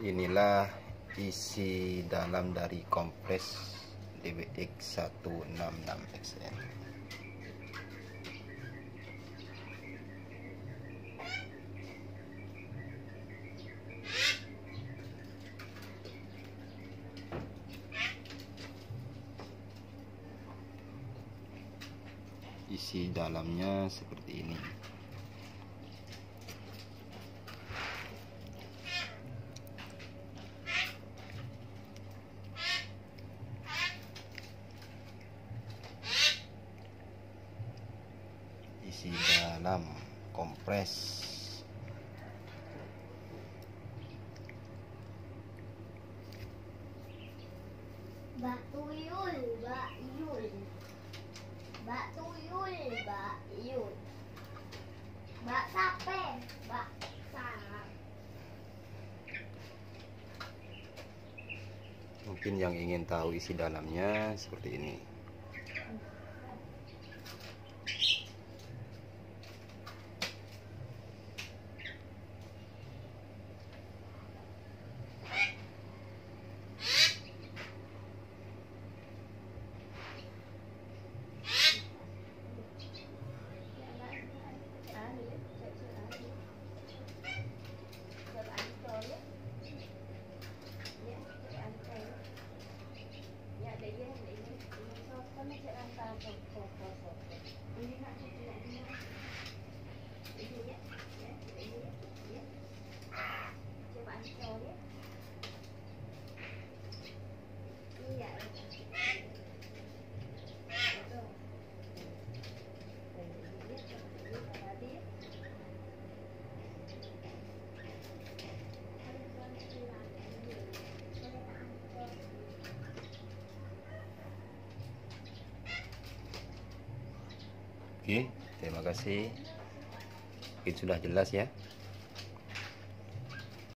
Inilah isi dalam dari kompres DWX 166XL. Isi dalamnya seperti ini. Isi dalam kompres. Mbak Tuyul, Mbak Yul, Mbak Tuyul, Mbak Yul, Mbak Sape, Mbak Sarah. Mungkin yang ingin tahu isi dalamnya seperti ini. Oke, terima kasih. Mungkin sudah jelas ya.